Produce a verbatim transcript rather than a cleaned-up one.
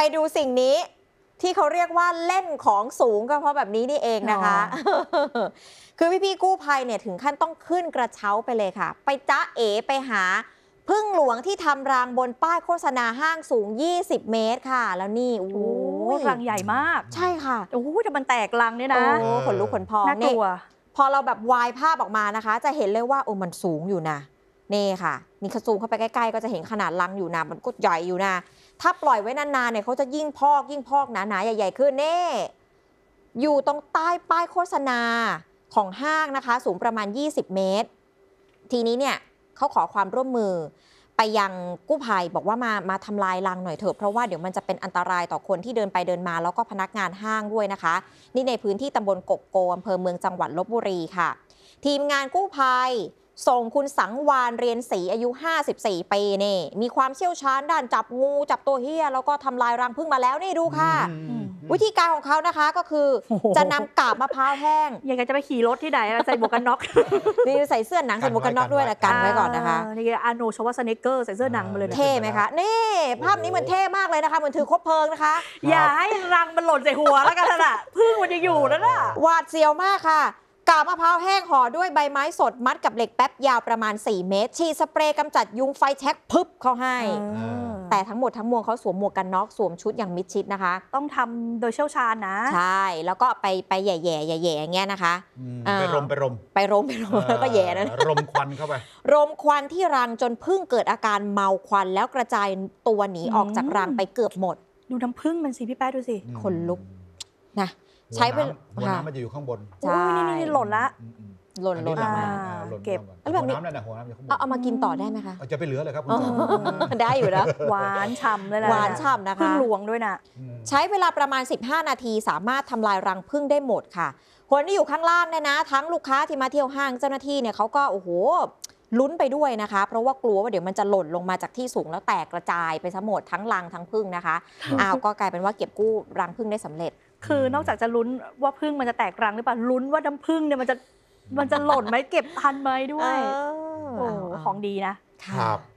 ดูสิ่งนี้ที่เขาเรียกว่าเล่นของสูงก็เพราะแบบนี้นี่เองนะคะ คือพี่ๆกู้ภัยเนี่ยถึงขั้นต้องขึ้นกระเช้าไปเลยค่ะไปจ๊ะเอ๋ไปหาพึ่งหลวงที่ทำรังบนป้ายโฆษณาห้างสูงยี่สิบเมตรค่ะแล้วนี่โอ้โหรังใหญ่มากใช่ค่ะโอ้โหแต่มันแตกรังเนี่ยนะโอ้ขนลุกขนพองน่ากลัวพอเราแบบวายภาพออกมานะคะจะเห็นเลยว่าโอ้มันสูงอยู่นะนี่ค่ะนี่เขาซูมเข้าไปใกล้ๆก็จะเห็นขนาดรังอยู่นะมันก็ใหญ่อยู่นะถ้าปล่อยไว้นานๆเนี่ยเขาจะยิ่งพอกยิ่งพอกหนาๆใหญ่ๆขึ้นเน่อยู่ตรงใต้ป้ายโฆษณาของห้างนะคะสูงประมาณยี่สิบเมตรทีนี้เนี่ยเขาขอความร่วมมือไปยังกู้ภัยบอกว่ามามาทำลายรังหน่อยเถอะเพราะว่าเดี๋ยวมันจะเป็นอันตรายต่อคนที่เดินไปเดินมาแล้วก็พนักงานห้างด้วยนะคะนี่ในพื้นที่ตำบลกกโกอำเภอเมืองจังหวัดลพบุรีค่ะทีมงานกู้ภัยส่งคุณสังวานเรียนศรีอายุห้าสิบสี่ปีนี่มีความเชี่ยวชาญด้านจับงูจับตัวเหี้ยแล้วก็ทำลายรังผึ้งมาแล้วนี่ดูค่ะวิธีการของเขานะคะก็คือจะนำกาบมะพร้าวแห้งยังไงจะไปขี่รถที่ไหนใส่หมวกกันน็อกนี่ใส่เสื้อหนังใส่หมวกกันน็อกด้วยนะกันไว้ก่อนนะคะนี่อาโนชวัสเนกเกอร์ใส่เสื้อหนังมาเลยเท่ไหมคะนี่ภาพนี้มันเท่มากเลยนะคะเหมือนถือคบเพลิงนะคะอย่าให้รังมันหล่นใส่หัวแล้วกันนะพึ่งมันจะอยู่แล้วน่ะหวาดเสียวมากค่ะกาบมะพร้าวแห้งห่อด้วยใบไม้สดมัดกับเหล็กแป๊บยาวประมาณสี่เมตรฉีดสเปรย์กำจัดยุงไฟแช็กพึบเข้าให้แต่ทั้งหมดทั้งมวลเขาสวมหมวกกันน็อกสวมชุดอย่างมิดชิดนะคะต้องทำโดยเชี่ยวชาญนะใช่แล้วก็ไปไปแย่แย่แย่แย่อย่างเงี้ยนะคะไปรมไปรมไปรมไปรมแล้วก็แย่นั่นรมควันเข้าไปรมควันที่รังจนพึ่งเกิดอาการเมาควันแล้วกระจายตัวหนีออกจากรังไปเกือบหมดดูน้ำพึ่งมันสิพี่แป๊ดดูสิขนลุกนะใช้เป็นหัวน้ำมันจะอยู่ข้างบนใช่นี่หล่นละหล่นหล่นมาเก็บแล้วแบบนี้น้ำนั่นนะหัวน้ำอยู่ข้างบนเอามากินต่อได้ไหมคะจะไปเหลือเลยครับได้อยู่นะหวานฉ่ำเลยนะหวานฉ่ำนะคะพึ่งหลวงด้วยนะใช้เวลาประมาณสิบห้านาทีสามารถทำลายรังพึ่งได้หมดค่ะคนที่อยู่ข้างล่างเนี่ยนะทั้งลูกค้าที่มาเที่ยวห้างเจ้าหน้าที่เนี่ยเขาก็โอ้โหลุ้นไปด้วยนะคะเพราะว่ากลัวว่าเดี๋ยวมันจะหล่นลงมาจากที่สูงแล้วแตกกระจายไปทั้งหมดทั้งรังทั้งพึ่งนะคะอ้าวก็กลายเป็นว่าเก็บกู้รังพึ่งได้สำเร็จคือนอกจากจะลุ้นว่าพึ่งมันจะแตกรังหรือเปล่าลุ้นว่าน้ำพึ่งเนี่ยมันจะมันจะหล่นไหมเก็บทันไหมด้วยโอ้ของดีนะครับ